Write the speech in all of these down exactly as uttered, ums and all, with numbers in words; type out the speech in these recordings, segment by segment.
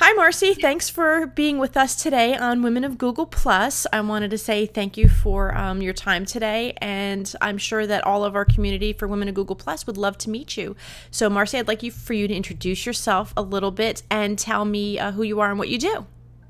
Hi, Marcy. Thanks for being with us today on Women of Google Plus. I wanted to say thank you for um, your time today, and I'm sure that all of our community for Women of Google Plus would love to meet you. So, Marcy, I'd like you for you to introduce yourself a little bit and tell me uh, who you are and what you do.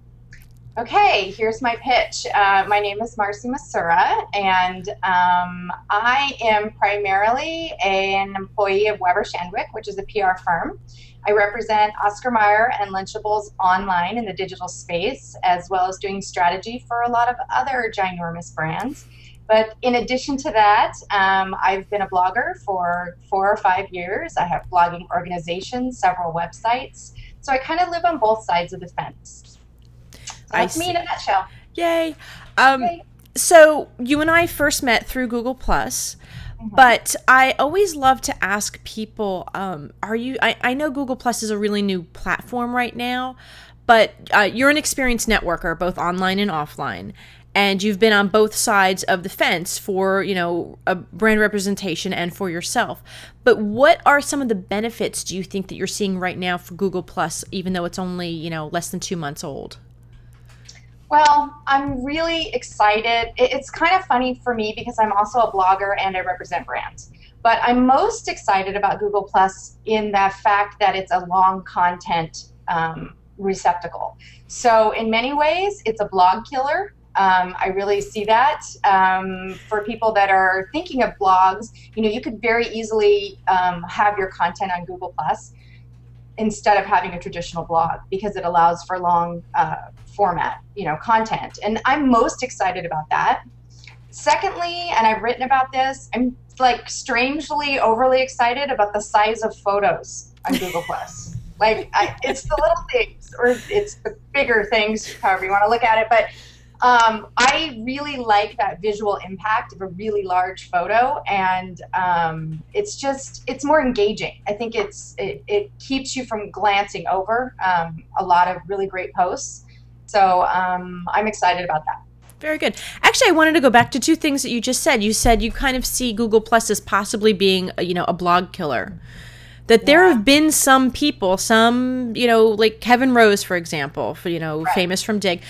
Okay, here's my pitch. Uh, my name is Marcy Massura, and um, I am primarily an employee of Weber Shandwick, which is a P R firm. I represent Oscar Mayer and Lunchables online in the digital space, as well as doing strategy for a lot of other ginormous brands. But in addition to that, um, I've been a blogger for four or five years. I have blogging organizations, several websites. So I kind of live on both sides of the fence. So that's me in a nutshell. Yay. Um, Yay. So you and I first met through Google Plus. Mm-hmm. But I always love to ask people, um, are you, I, I know Google Plus is a really new platform right now, but uh, you're an experienced networker, both online and offline, and you've been on both sides of the fence for, you know, a brand representation and for yourself. But what are some of the benefits do you think that you're seeing right now for Google Plus, even though it's only, you know, less than two months old? Well, I'm really excited. It's kind of funny for me because I'm also a blogger and I represent brands. But I'm most excited about Google Plus in the fact that it's a long content um, receptacle. So in many ways, it's a blog killer. Um, I really see that. Um, for people that are thinking of blogs, you know, you could very easily um, have your content on Google Plus instead of having a traditional blog because it allows for long uh, format, you know, content. And I'm most excited about that. Secondly, and I've written about this, I'm like strangely overly excited about the size of photos on Google Plus. Like I, it's the little things, or it's the bigger things, however you want to look at it. But um, I really like that visual impact of a really large photo, and um, it's just, it's more engaging. I think it's it, it keeps you from glancing over um, a lot of really great posts. So um, I'm excited about that. Very good. Actually, I wanted to go back to two things that you just said. You said you kind of see Google Plus as possibly being, you know, a blog killer. That there yeah. have been some people, some, you know, like Kevin Rose, for example, for, you know, right. famous from Dig.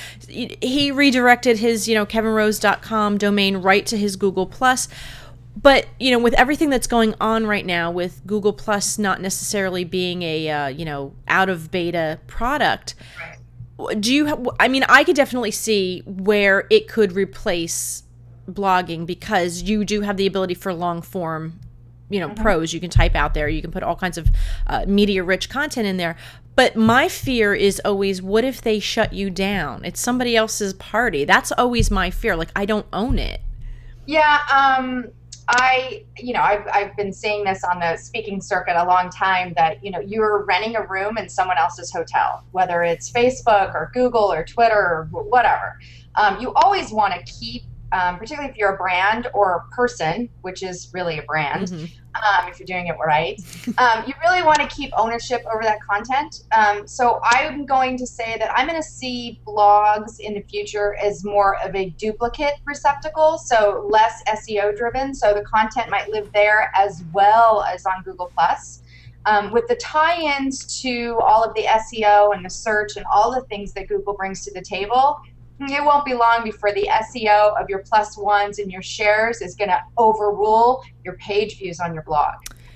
He redirected his, you know, kevin rose dot com domain right to his Google Plus. But, you know, with everything that's going on right now with Google Plus not necessarily being a, uh, you know, out of beta product, right. do you, I mean, I could definitely see where it could replace blogging because you do have the ability for long form, you know, mm-hmm. prose you can type out there. You can put all kinds of uh, media-rich content in there. But my fear is always, what if they shut you down? It's somebody else's party. That's always my fear. Like, I don't own it. Yeah, um, I, you know, I've, I've been saying this on the speaking circuit a long time that, you know, you're renting a room in someone else's hotel, whether it's Facebook or Google or Twitter or whatever. Um, you always want to keep Um, particularly if you're a brand or a person, which is really a brand, mm-hmm. um, if you're doing it right, um, you really want to keep ownership over that content. Um, so I'm going to say that I'm going to see blogs in the future as more of a duplicate receptacle, so less S E O driven, so the content might live there as well as on Google Plus. Um, with the tie-ins to all of the S E O and the search and all the things that Google brings to the table, it won't be long before the S E O of your plus ones and your shares is going to overrule your page views on your blog.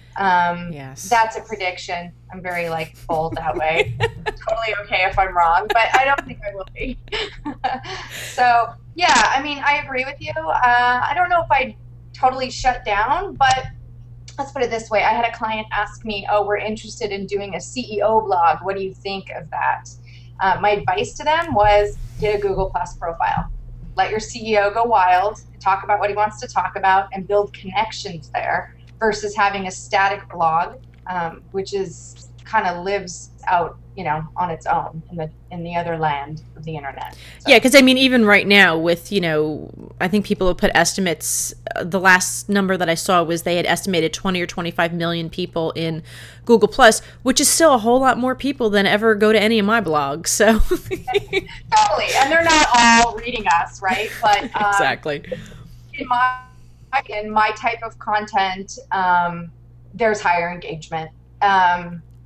Um, yes. That's a prediction. I'm very like bold that way. Totally okay if I'm wrong, but I don't think I will be. So yeah, I mean, I agree with you. Uh, I don't know if I'd totally shut down, but let's put it this way. I had a client ask me, oh, we're interested in doing a C E O blog. What do you think of that? Uh, my advice to them was get a Google Plus profile. Let your C E O go wild, talk about what he wants to talk about, and build connections there versus having a static blog, um, which is kind of lives out, you know, on its own in the in the other land of the internet. So. Yeah, because I mean, even right now with, you know, I think people have put estimates. Uh, the last number that I saw was they had estimated twenty or twenty-five million people in Google Plus, which is still a whole lot more people than ever go to any of my blogs. So totally, and they're not all reading us, right? But um, exactly. In my in my type of content, um, there's higher engagement. Um,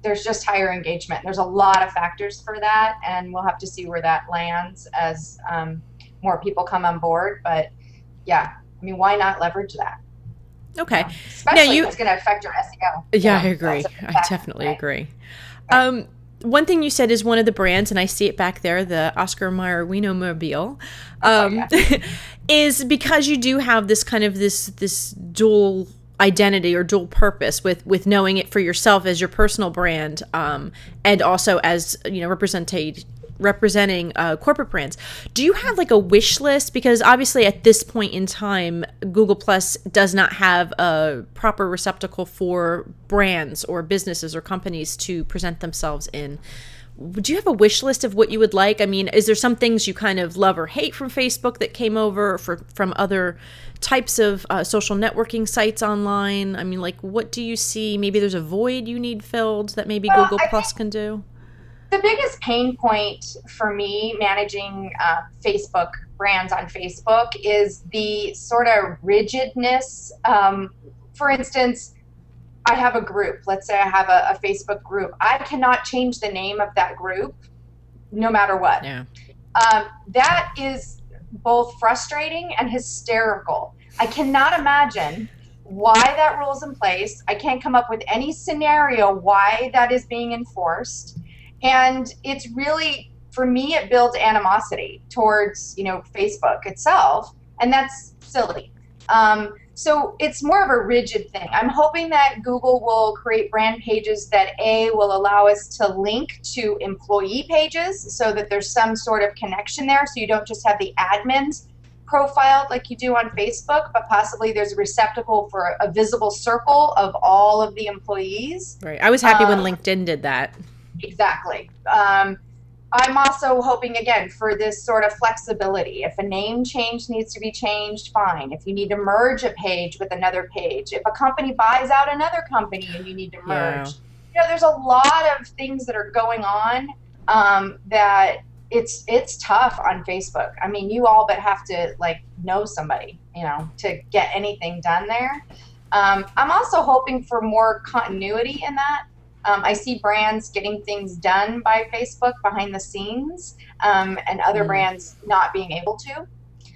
there's just higher engagement. There's a lot of factors for that, and we'll have to see where that lands as um, more people come on board. But yeah, I mean, why not leverage that? Okay. You know, especially now you, if it's going to affect your S E O. Yeah, you know, I agree. I definitely right? agree. Right. Um, one thing you said is one of the brands, and I see it back there, the Oscar Mayer Wienermobile, um, oh, yeah. is because you do have this kind of this this dual identity or dual purpose with with knowing it for yourself as your personal brand, um, and also as, you know, represented representing uh, corporate brands. Do you have like a wish list? Because obviously at this point in time, Google Plus does not have a proper receptacle for brands or businesses or companies to present themselves in. Would you have a wish list of what you would like? I mean, is there some things you kind of love or hate from Facebook that came over for, from other types of uh, social networking sites online? I mean, like, what do you see? Maybe there's a void you need filled that maybe well, Google I Plus think- can do? The biggest pain point for me managing uh, Facebook brands on Facebook is the sort of rigidness. Um, for instance, I have a group. Let's say I have a, a Facebook group. I cannot change the name of that group no matter what. Yeah. Um, that is both frustrating and hysterical. I cannot imagine why that rule is in place. I can't come up with any scenario why that is being enforced. And it's really, for me, it builds animosity towards, you know, Facebook itself, and that's silly. Um, so it's more of a rigid thing. I'm hoping that Google will create brand pages that, A, will allow us to link to employee pages so that there's some sort of connection there, so you don't just have the admins profiled like you do on Facebook, but possibly there's a receptacle for a visible circle of all of the employees. Right. I was happy um, when LinkedIn did that. Exactly. Um, I'm also hoping, again, for this sort of flexibility. If a name change needs to be changed, fine. If you need to merge a page with another page. If a company buys out another company and you need to merge. Yeah. You know, there's a lot of things that are going on um, that it's it's tough on Facebook. I mean, you all but have to, like, know somebody, you know, to get anything done there. Um, I'm also hoping for more continuity in that. Um, I see brands getting things done by Facebook behind the scenes, um, and other mm. brands not being able to.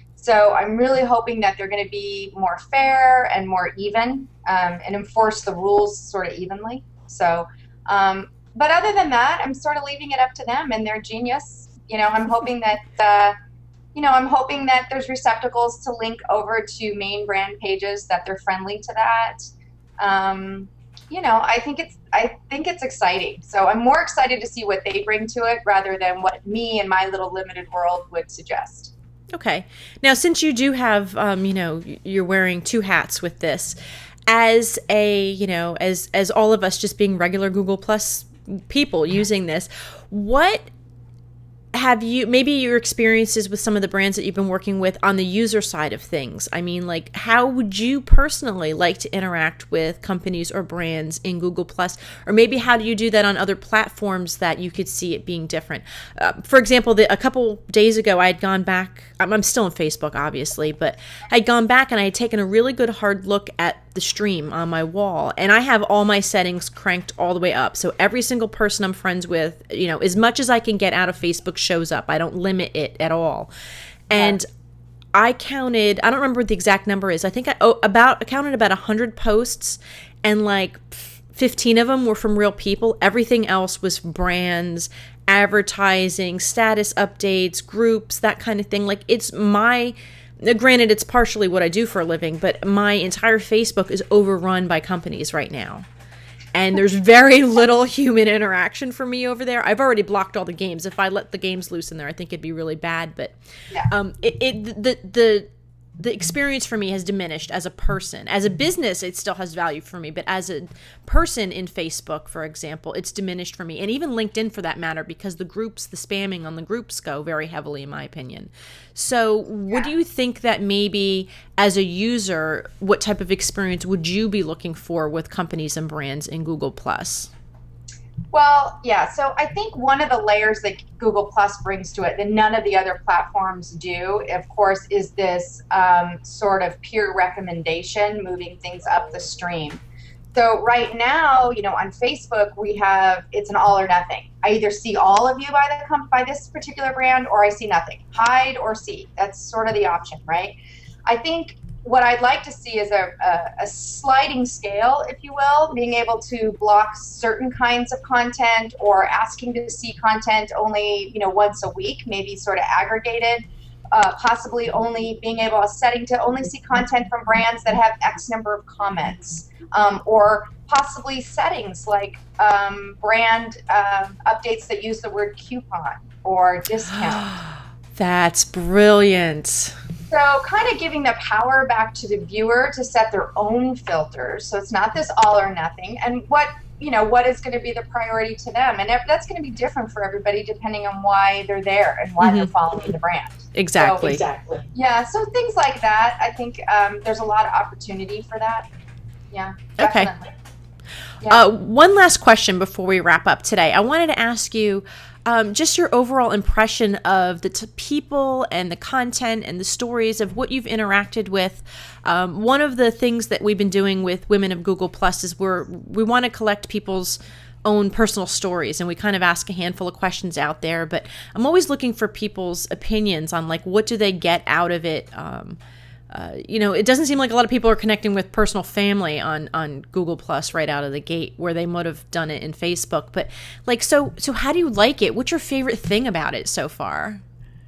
So I'm really hoping that they're going to be more fair and more even, um, and enforce the rules sort of evenly. So, um, but other than that, I'm sort of leaving it up to them and their genius. You know, I'm hoping that, uh, you know, I'm hoping that there's receptacles to link over to main brand pages, that they're friendly to that. Um, you know, I think it's I think it's exciting. So I'm more excited to see what they bring to it rather than what me and my little limited world would suggest. Okay. Now, since you do have, um, you know, you're wearing two hats with this, as a, you know, as as all of us just being regular Google Plus people using this, what have you, maybe your experiences with some of the brands that you've been working with on the user side of things? I mean, like, how would you personally like to interact with companies or brands in Google Plus? Or maybe how do you do that on other platforms that you could see it being different? Uh, for example, the, a couple days ago, I had gone back, I'm, I'm still on Facebook, obviously, but I'd gone back and I had taken a really good hard look at the stream on my wall, and I have all my settings cranked all the way up. So every single person I'm friends with, you know, as much as I can get out of Facebook shows up. I don't limit it at all. And I counted, I don't remember what the exact number is. I think I oh, about I counted about one hundred posts, and like fifteen of them were from real people. Everything else was brands, advertising, status updates, groups, that kind of thing. Like, it's my, granted, it's partially what I do for a living, but my entire Facebook is overrun by companies right now. And there's very little human interaction for me over there. I've already blocked all the games. If I let the games loose in there, I think it'd be really bad. But yeah. um, it, it the the the experience for me has diminished as a person. As a business, it still has value for me. But as a person in Facebook, for example, it's diminished for me. And even LinkedIn, for that matter, because the groups, the spamming on the groups go very heavily, in my opinion. So what do you think that maybe as a user, what type of experience would you be looking for with companies and brands in Google Plus? Well, yeah, so I think one of the layers that Google Plus brings to it that none of the other platforms do, of course, is this um, sort of peer recommendation, moving things up the stream. So right now, you know, on Facebook, we have, it's an all or nothing. I either see all of you by the com- by this particular brand, or I see nothing. Hide or see. That's sort of the option, right? I think what I'd like to see is a, a, a sliding scale, if you will, being able to block certain kinds of content, or asking to see content only, you know, once a week, maybe sort of aggregated. Uh, possibly only being able, a setting to only see content from brands that have X number of comments, um, or possibly settings like um, brand um, updates that use the word coupon or discount. That's brilliant. So kind of giving the power back to the viewer to set their own filters. So it's not this all or nothing. And what you know, what is going to be the priority to them. And that's going to be different for everybody depending on why they're there and why mm-hmm. they're following the brand. Exactly. So, exactly. Yeah, so things like that. I think um, there's a lot of opportunity for that. Yeah, definitely. Okay. Yeah. Uh, one last question before we wrap up today. I wanted to ask you um, just your overall impression of the t- people and the content and the stories of what you've interacted with. Um, one of the things that we've been doing with Women of Google Plus is we're, we want to collect people's own personal stories, and we kind of ask a handful of questions out there, but I'm always looking for people's opinions on like what do they get out of it. Um, uh, you know, it doesn't seem like a lot of people are connecting with personal family on, on Google Plus right out of the gate, where they might have done it in Facebook. But like, so, so how do you like it? What's your favorite thing about it so far?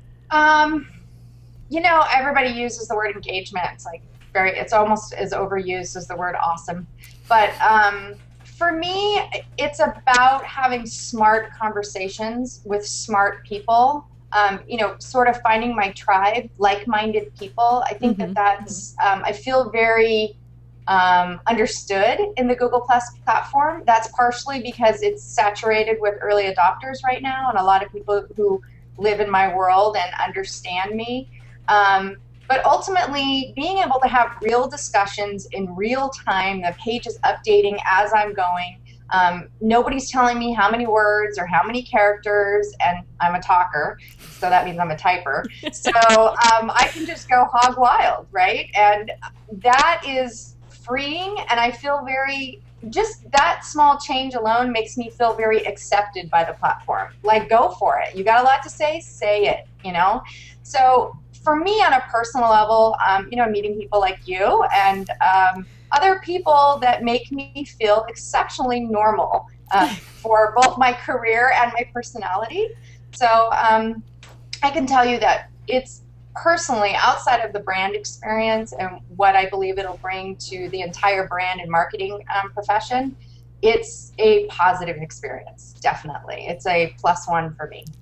Um, you know, everybody uses the word engagement. It's like very, it's almost as overused as the word awesome. But um, for me, it's about having smart conversations with smart people. Um, you know, sort of finding my tribe, like-minded people. I think mm-hmm. that that's, um, I feel very um, understood in the Google Plus platform. That's partially because it's saturated with early adopters right now, and a lot of people who live in my world and understand me. Um, but ultimately, being able to have real discussions in real time, the page is updating as I'm going. Um, nobody's telling me how many words or how many characters, and I'm a talker, so that means I'm a typer. So um, I can just go hog wild, right? And that is freeing, and I feel very, just that small change alone makes me feel very accepted by the platform. Like, go for it. You got a lot to say, say it, you know? So for me on a personal level, um, you know, meeting people like you and um, other people that make me feel exceptionally normal uh, for both my career and my personality. So um, I can tell you that it's personally, outside of the brand experience and what I believe it'll bring to the entire brand and marketing um, profession, it's a positive experience, definitely. It's a plus one for me.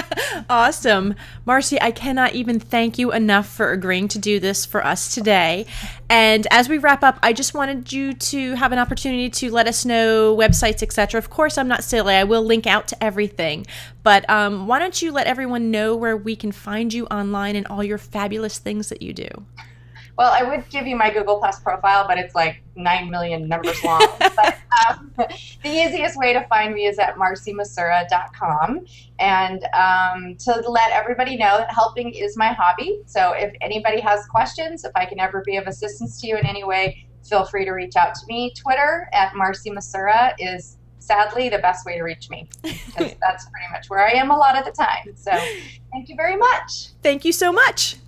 Awesome. Marcy, I cannot even thank you enough for agreeing to do this for us today. And as we wrap up, I just wanted you to have an opportunity to let us know websites, et cetera. Of course, I'm not silly. I will link out to everything. But um, why don't you let everyone know where we can find you online and all your fabulous things that you do? Well, I would give you my Google Plus profile, but it's like nine million numbers long. But um, the easiest way to find me is at marcy massura dot com. And um, to let everybody know that helping is my hobby. So if anybody has questions, if I can ever be of assistance to you in any way, feel free to reach out to me. Twitter at Marcy Massura is sadly the best way to reach me, because that's pretty much where I am a lot of the time. So thank you very much. Thank you so much.